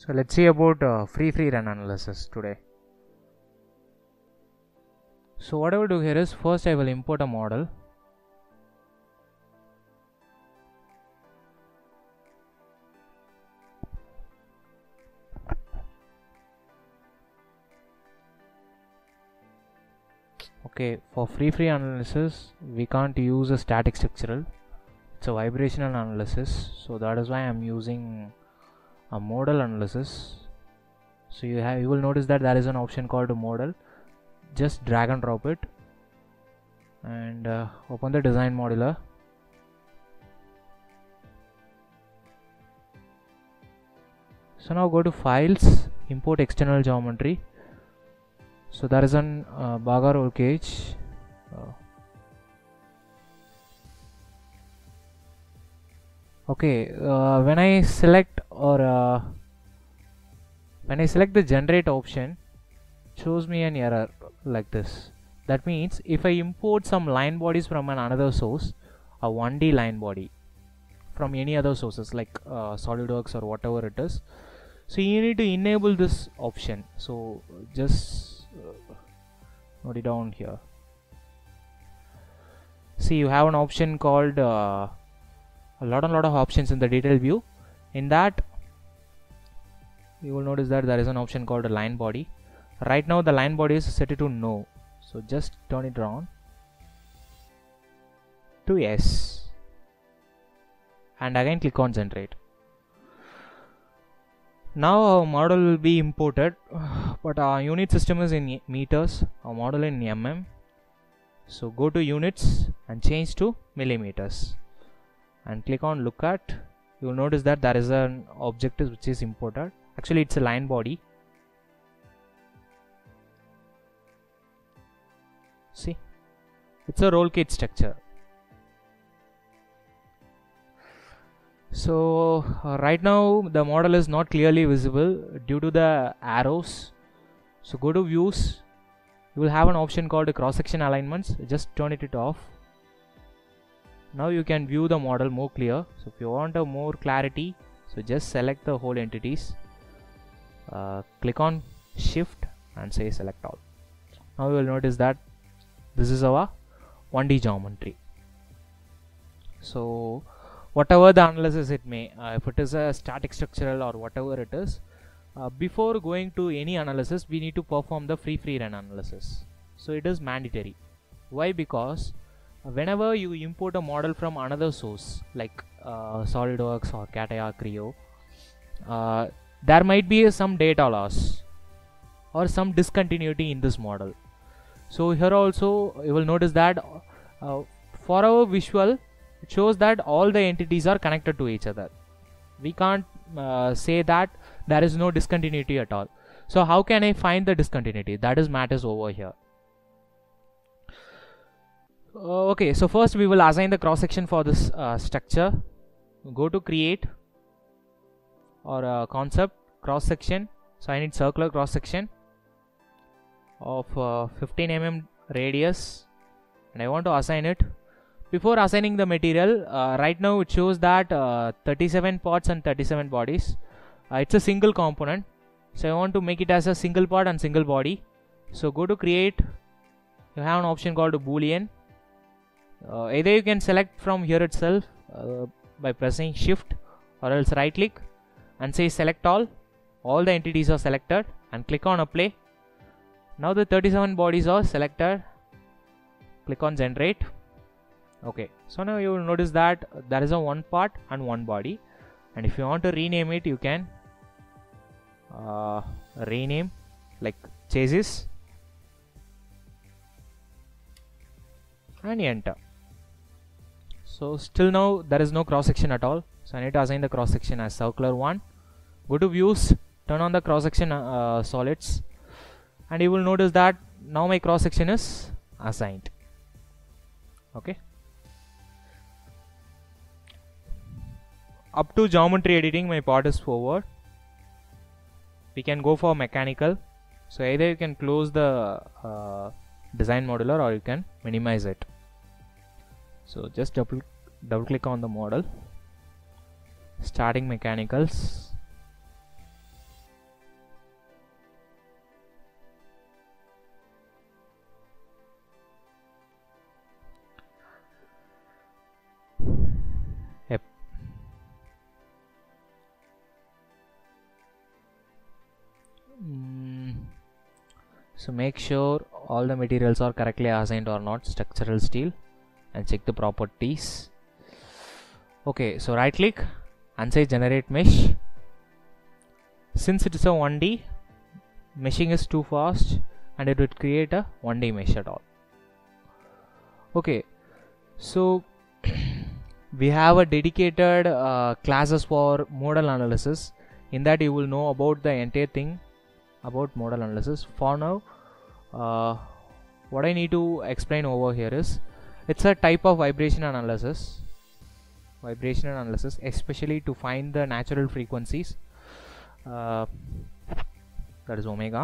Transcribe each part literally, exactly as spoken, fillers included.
So let's see about uh, free free run analysis today. So what I will do here is, first I will import a model. Okay, for free free analysis we can't use a static structural, it's a vibrational analysis, so that is why I am using a model analysis. So you have you will notice that there is an option called model. Just drag and drop it and uh, open the design modular. So now go to files, import external geometry. So there is an uh, Baga roll cage. Uh, okay, uh, when I select or uh, when I select the generate option, it shows me an error like this. That means if I import some line bodies from an another source, a one D line body from any other sources like uh, SolidWorks or whatever it is, so you need to enable this option. So just uh, note it down here. See, you have an option called uh, a lot and lot of options in the detail view. In that you will notice that there is an option called a line body. Right now the line body is set to no, so just turn it around to yes and again click on generate. Now our model will be imported, but our unit system is in meters, our model in mm. So go to units and change to millimeters and click on look at. You will notice that there is an object which is imported. Actually it's a line body. See, it's a roll cage structure. So uh, right now the model is not clearly visible due to the arrows. So go to views, you will have an option called cross section alignments. Just turn it off. Now you can view the model more clear. So if you want a more clarity, so just select the whole entities, uh, click on shift and say select all. Now you will notice that this is our one D geometry. So whatever the analysis it may, uh, if it is a static structural or whatever it is, uh, before going to any analysis we need to perform the free free run analysis. So it is mandatory. Why? Because whenever you import a model from another source like uh, SolidWorks or CATIA Creo, uh, there might be some data loss or some discontinuity in this model. So here also you will notice that uh, for our visual it shows that all the entities are connected to each other. We can't uh, say that there is no discontinuity at all. So how can I find the discontinuity? That is matters over here. Uh, okay, so first we will assign the cross section for this uh, structure. Go to create or uh, concept cross section. So I need circular cross section of uh, fifteen millimeter radius and I want to assign it. Before assigning the material, uh, right now it shows that uh, thirty-seven parts and thirty-seven bodies. Uh, it's a single component, so I want to make it as a single part and single body. So go to create, you have an option called boolean. Uh, either you can select from here itself uh, by pressing shift or else right click and say select all. All the entities are selected and click on apply. Now the thirty-seven bodies are selected. Click on generate. Okay, so now you will notice that there is a one part and one body, and if you want to rename it you can uh, rename like chassis and enter. So still now there is no cross section at all, so I need to assign the cross section as circular one. Go to views, turn on the cross section uh, solids, and you will notice that now my cross section is assigned. Okay, up to geometry editing my part is forward. We can go for mechanical, so either you can close the uh, design modular or you can minimize it. So just double double click on the model, starting mechanicals, So make sure all the materials are correctly assigned or not, structural steel, and check the properties. Okay, so right click and say generate mesh. Since it is a one D, meshing is too fast and it would create a one D mesh at all. Okay, so we have a dedicated uh, classes for modal analysis. In that you will know about the entire thing about modal analysis. For now, uh, what I need to explain over here is it's a type of vibration analysis. Vibration analysis, especially to find the natural frequencies. Uh, that is omega,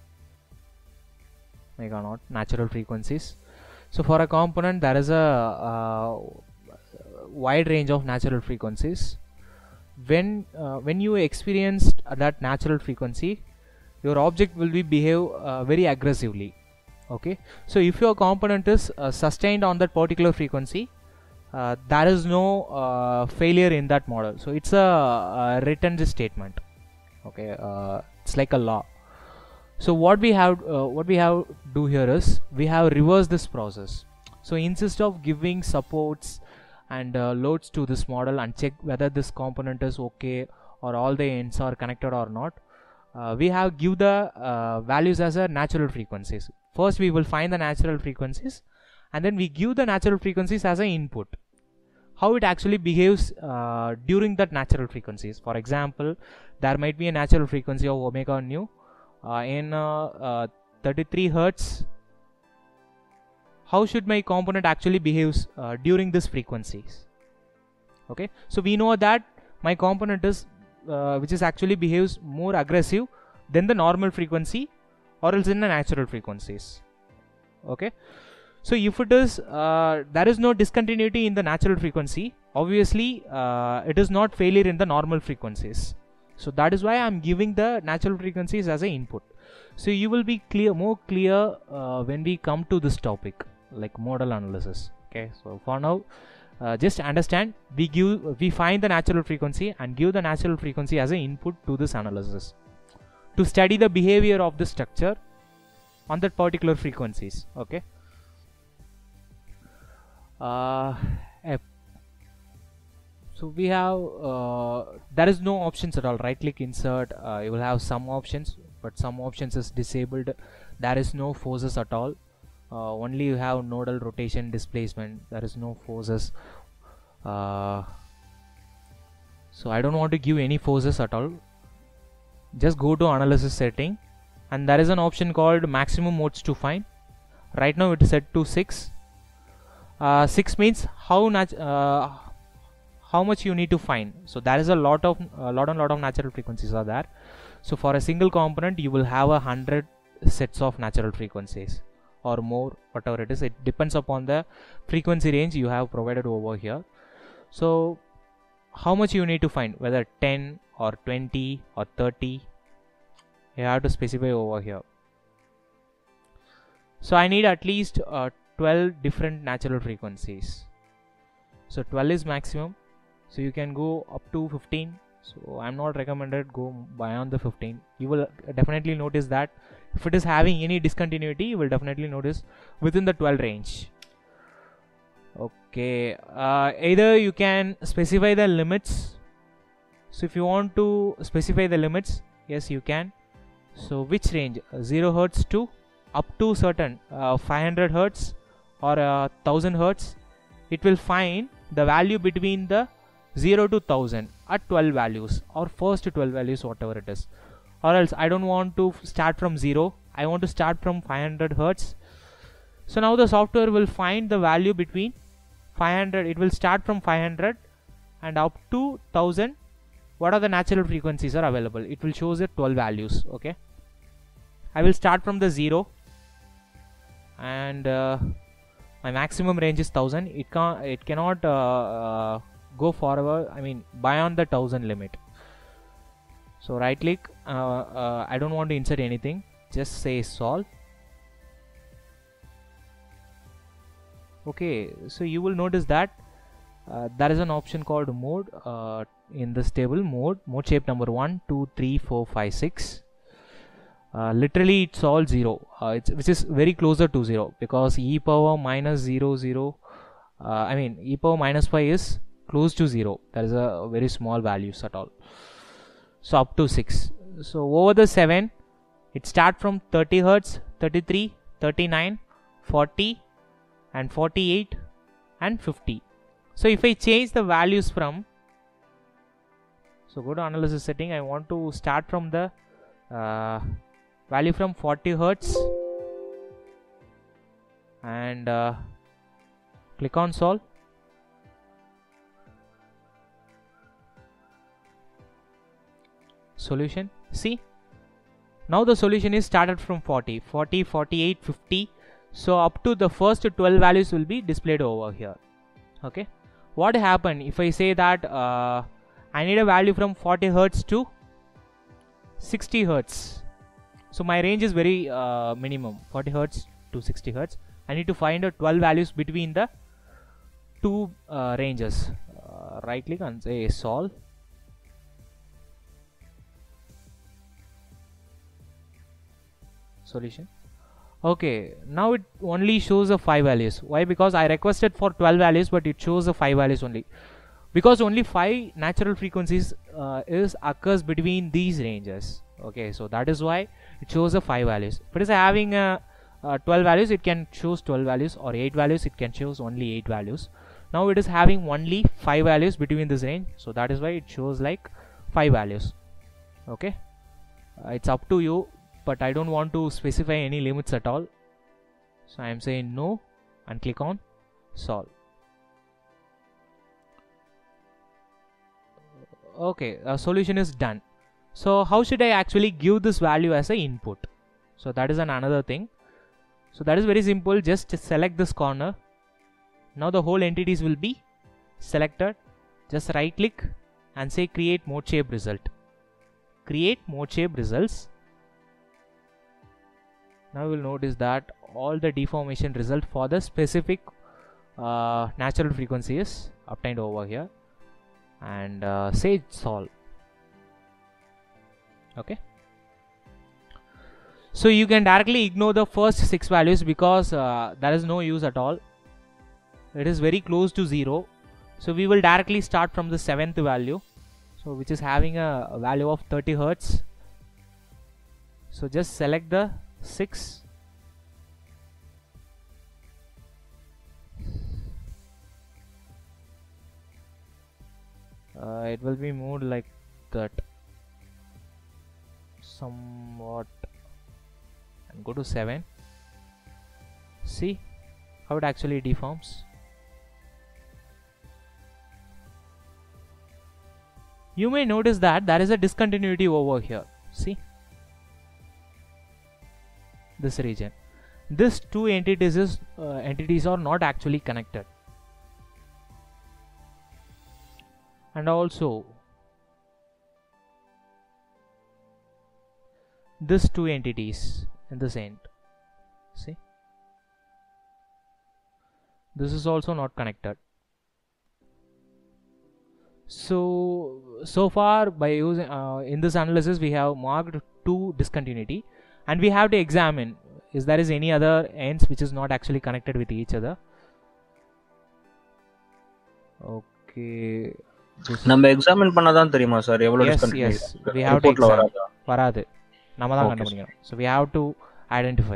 omega naught, natural frequencies. So for a component, there is a uh, wide range of natural frequencies. When uh, when you experienced that natural frequency, your object will be behave uh, very aggressively. Okay, so if your component is uh, sustained on that particular frequency, uh, there is no uh, failure in that model. So it's a, a written statement. Okay, uh, it's like a law. So what we have uh, what we have do here is we have reversed this process. So instead of giving supports and uh, loads to this model and check whether this component is okay or all the ends are connected or not, uh, we have give the uh, values as a natural frequencies. First we will find the natural frequencies and then we give the natural frequencies as an input. How it actually behaves uh, during that natural frequencies. For example, there might be a natural frequency of omega nu uh, in uh, uh, thirty-three hertz. How should my component actually behaves uh, during this frequencies? Okay, so we know that my component is uh, which is actually behaves more aggressive than the normal frequency or else in the natural frequencies. Okay, so if it is uh, there is no discontinuity in the natural frequency, obviously uh, it is not failure in the normal frequencies. So that is why I am giving the natural frequencies as an input. So you will be clear more clear uh, when we come to this topic like modal analysis. Okay, so for now uh, just understand, we give we find the natural frequency and give the natural frequency as an input to this analysis to study the behavior of the structure on that particular frequencies. Okay, uh, so we have uh, there is no options at all. Right click insert, uh, you will have some options, but some options is disabled. There is no forces at all. Uh, only you have nodal rotation displacement. There is no forces. Uh, so I don't want to give any forces at all. Just go to analysis setting and there is an option called maximum modes to find. Right now it is set to six. Uh, six means how nat uh, how much you need to find. So there is a lot of a lot and lot of natural frequencies are there. So for a single component you will have a hundred sets of natural frequencies or more, whatever it is. It depends upon the frequency range you have provided over here. So how much you need to find, whether ten or twenty or thirty, you have to specify over here. So I need at least uh, twelve different natural frequencies. So twelve is maximum, so you can go up to fifteen. So I'm not recommended go beyond the fifteen. You will definitely notice that if it is having any discontinuity, you will definitely notice within the twelve range. Okay, uh, either you can specify the limits. So if you want to specify the limits, yes you can. So which range? uh, zero hertz to up to certain uh, five hundred hertz or uh, one thousand hertz. It will find the value between the zero to one thousand at twelve values or first twelve values, whatever it is. Or else I don't want to start from zero, I want to start from five hundred hertz. So now the software will find the value between five hundred, it will start from five hundred and up to one thousand. What are the natural frequencies are available? It will show the twelve values. Okay, I will start from the zero and uh, my maximum range is one thousand. It can it cannot uh, uh, go forward, I mean beyond the one thousand limit. So right click, uh, uh, I don't want to insert anything, just say solve. Okay, so you will notice that uh, there is an option called mode uh, in this table. Mode mode shape number one two three four five six. uh, literally it's all zero, uh, it's, which is very closer to zero, because e power minus zero zero, uh, I mean e power minus five is close to zero. There is a very small values at all. So up to six. So over the seven, it start from thirty hertz, thirty-three, thirty-nine, forty and forty-eight and fifty. So if I change the values from, so go to analysis setting, I want to start from the uh, value from forty hertz and uh, click on solve. Solution. See, now the solution is started from forty, forty, forty-eight, fifty. So up to the first twelve values will be displayed over here. Okay, what happened if I say that uh, I need a value from forty hertz to sixty hertz? So my range is very uh, minimum, forty hertz to sixty hertz. I need to find a twelve values between the two uh, ranges. Uh, right click and say solve. Solution. Okay, now it only shows the five values. Why? Because I requested for twelve values, but it shows the five values only, because only five natural frequencies uh, is occurs between these ranges. Okay, so that is why it shows the five values. If it is having a uh, uh, twelve values, it can choose twelve values, or eight values, it can choose only eight values. Now it is having only five values between this range, so that is why it shows like five values. Okay, uh, it's up to you, but I don't want to specify any limits at all, so I am saying no and click on solve. Okay, a solution is done. So how should I actually give this value as an input? So that is an another thing. So that is very simple. Just select this corner. Now the whole entities will be selected. Just right click and say create mode shape result. Create mode shape results. Now you will notice that all the deformation result for the specific uh, natural frequency is obtained over here, and uh, say solve. Okay, so you can directly ignore the first six values because uh, there is no use at all. It is very close to zero, so we will directly start from the seventh value, so which is having a, a value of thirty hertz. So just select the six. Uh, it will be moved like that somewhat, and go to seven. See how it actually deforms. You may notice that there is a discontinuity over here. See this region, these two entities is uh, entities are not actually connected, and also these two entities in this end. See, this is also not connected. So so far by using uh, in this analysis we have marked two discontinuity, and we have to examine is there is any other ends which is not actually connected with each other. Okay, நம்ம examine பண்ணாதான் தெரியுமா sir எவ்வளவு yes discontinue yes we have to examine. வராது, நம்ம தான் கண்டுபிடிக்கணும். So we have to identify.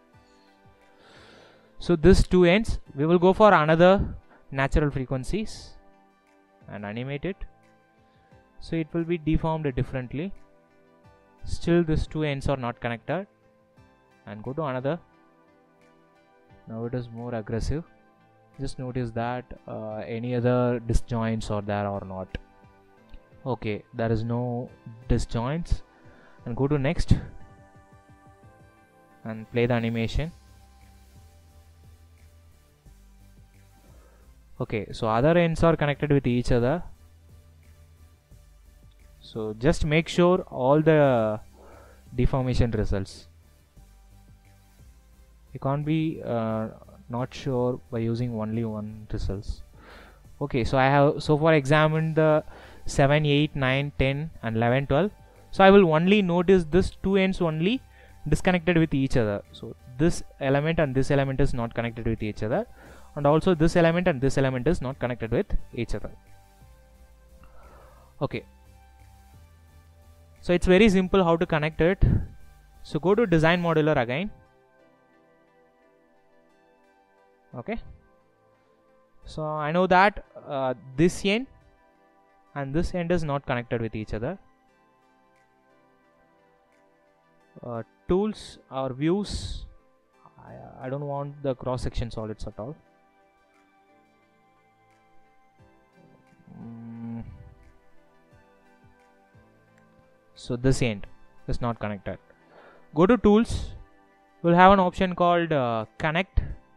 So this two ends we will go for another natural frequencies and animate it, so it will be deformed differently. Still these two ends are not connected, and go to another. Now it is more aggressive. Just notice that uh, any other disjoints are there or not. Okay, there is no disjoints, and go to next and play the animation. Okay, so other ends are connected with each other, so just make sure all the deformation results. You can't be uh, not sure by using only one results. Okay, so I have so far examined the seven, eight, nine, ten and eleven, twelve. So I will only notice this two ends only disconnected with each other. So this element and this element is not connected with each other, and also this element and this element is not connected with each other. Okay, so it's very simple how to connect it. So go to design modular again. Okay, so I know that uh, this end and this end is not connected with each other. Uh, tools or views, I, I don't want the cross section solids at all. Mm. So this end is not connected. Go to tools, we'll have an option called uh, connect.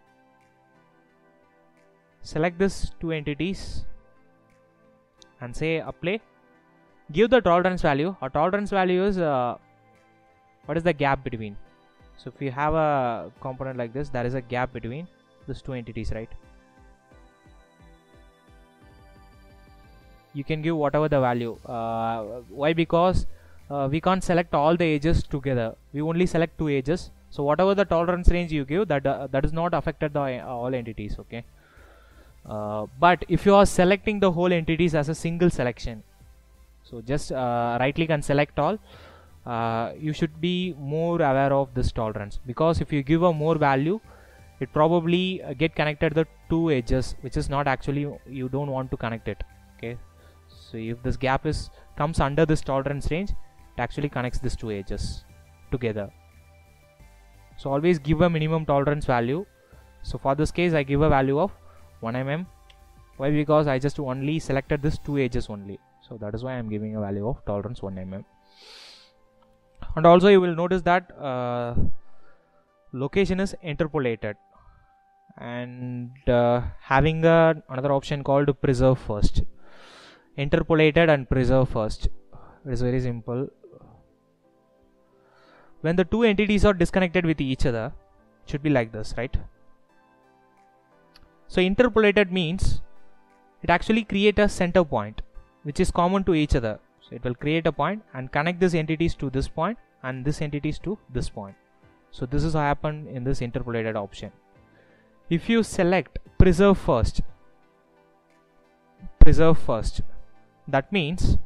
Select this two entities and say apply. Give the tolerance value. Our tolerance value is uh, what is the gap between. So if you have a component like this, there is a gap between these two entities, right? You can give whatever the value. Uh, why? Because uh, we can't select all the edges together. We only select two edges. So whatever the tolerance range you give, that uh, that is not affected the uh, all entities. Okay. Uh, but if you are selecting the whole entities as a single selection, so just uh, right click and select all, uh, you should be more aware of this tolerance, because if you give a more value, it probably uh, get connected the two edges, which is not actually, you don't want to connect it. Okay, so if this gap is comes under this tolerance range, it actually connects these two edges together. So always give a minimum tolerance value. So for this case I give a value of one millimeter. Why? Because I just only selected this two edges only, so that is why I am giving a value of tolerance one millimeter. And also you will notice that uh, location is interpolated, and uh, having a, another option called preserve first. Interpolated and preserve first. It is very simple. When the two entities are disconnected with each other, it should be like this, right? So interpolated means it actually create a center point which is common to each other. So it will create a point and connect these entities to this point and this entities to this point. So this is what happened in this interpolated option. If you select preserve first, preserve first, that means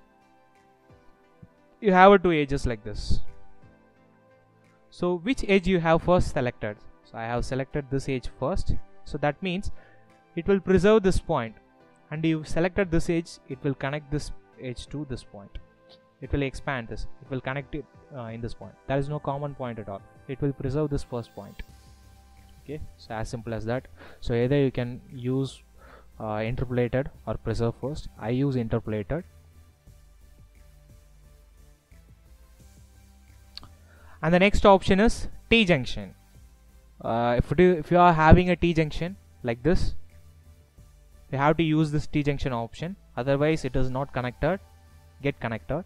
you have a two edges like this. So which edge you have first selected? So I have selected this edge first. So that means it will preserve this point, and you selected this edge, it will connect this edge to this point. It will expand this, it will connect it uh, in this point. There is no common point at all. It will preserve this first point. Okay, so as simple as that. So either you can use uh, interpolated or preserve first. I use interpolated. And the next option is T-junction. Uh, if, it, if you are having a T-junction like this, you have to use this T-junction option, otherwise it is not connected. Get connected.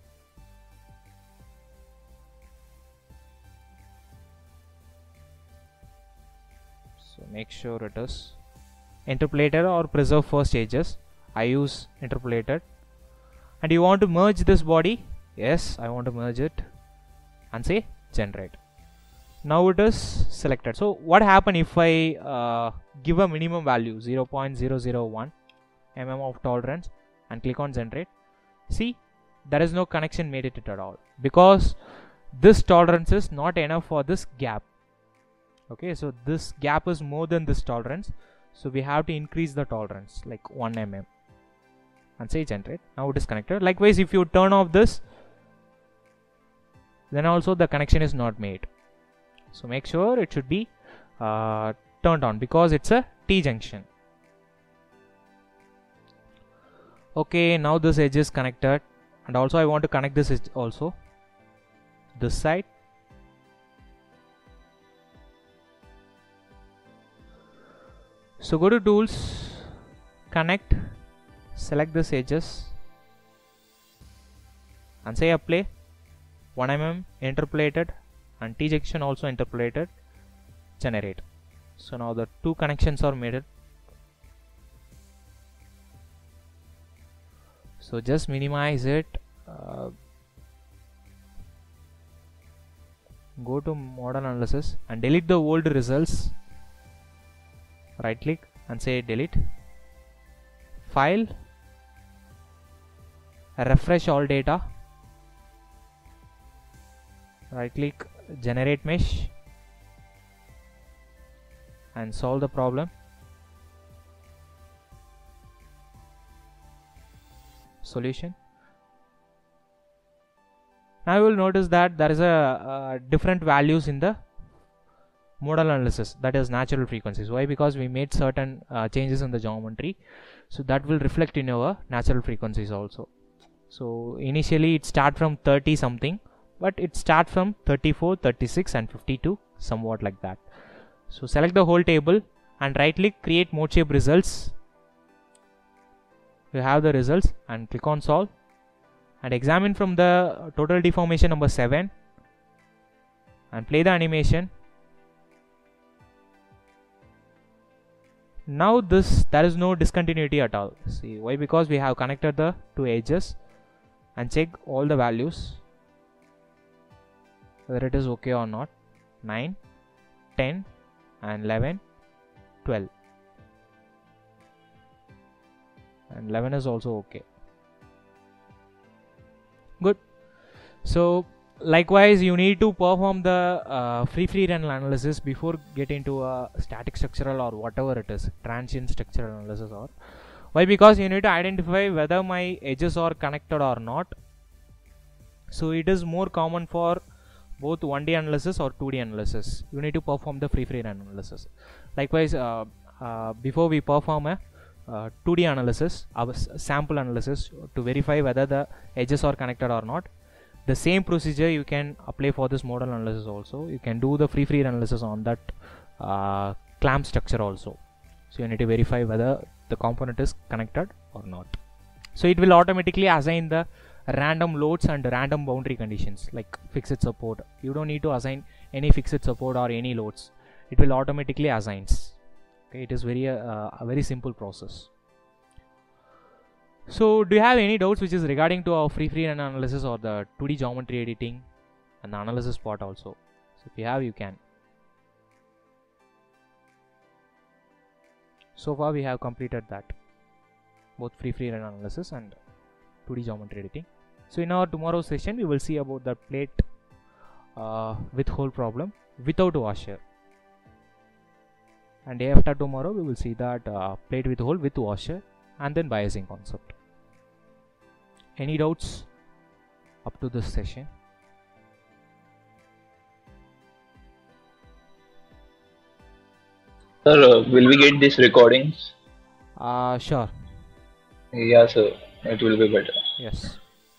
So make sure it is interpolated or preserve first edges. I use interpolated. And you want to merge this body? Yes, I want to merge it, and say generate. Now it is selected. So what happen if I uh, give a minimum value zero point zero zero one millimeter of tolerance and click on generate? See, there is no connection made it at all, because this tolerance is not enough for this gap. Okay, so this gap is more than this tolerance, so we have to increase the tolerance like one millimeter and say generate. Now it is connected. Likewise, if you turn off this, then also the connection is not made. So make sure it should be uh, turned on, because it's a T-junction. Okay, now this edge is connected, and also I want to connect this edge also, this side. So go to tools, connect, select this edges and say apply. one millimeter interpolated and T-junction also interpolated, generate. So now the two connections are made. So just minimize it, uh, go to model analysis and delete the old results. Right click and say delete. File, refresh all data. Right click, generate mesh, and solve the problem. Solution. Now you will notice that there is a uh, different values in the modal analysis, that is natural frequencies. Why? Because we made certain uh, changes in the geometry, so that will reflect in our natural frequencies also. So initially it start from thirty something, but it start from thirty-four, thirty-six and fifty-two, somewhat like that. So select the whole table and right click, create mode shape results. You have the results and click on solve and examine from the total deformation number seven and play the animation. Now this, there is no discontinuity at all. See why? Because we have connected the two edges and check all the values whether it is okay or not. Nine, ten and eleven, twelve, and eleven is also okay. Good. So likewise you need to perform the uh, free free run analysis before get into a static structural or whatever it is, transient structural analysis. Or why? Because you need to identify whether my edges are connected or not. So it is more common for both one D analysis or two D analysis. You need to perform the free free run analysis. Likewise uh, uh, before we perform a uh, two D analysis, our sample analysis to verify whether the edges are connected or not, the same procedure you can apply for this modal analysis also. You can do the free free analysis on that uh, clamp structure also. So you need to verify whether the component is connected or not. So it will automatically assign the random loads and random boundary conditions like fixed support. You don't need to assign any fixed support or any loads. It will automatically assigns. Okay, it is very uh, a very simple process. So do you have any doubts which is regarding to our free free run analysis or the two D geometry editing and the analysis part also? So if you have, you can. So far we have completed that, both free free run analysis and two D geometry editing. So in our tomorrow's session we will see about the plate uh, with hole problem without washer, and day after tomorrow we will see that uh, plate with hole with washer and then biasing concept. Any doubts up to this session? Sir, uh, will we get these recordings? Uh, sure. Yeah, sir. It will be better. Yes.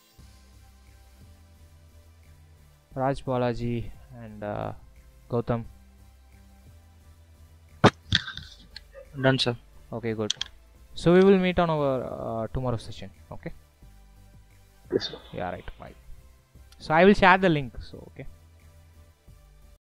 Raj, Balaji and uh, Gautam. Done, sir. Okay, good. So we will meet on our uh, tomorrow session. Okay. Yes, sir. Yeah, right. Bye. So I will share the link. So okay.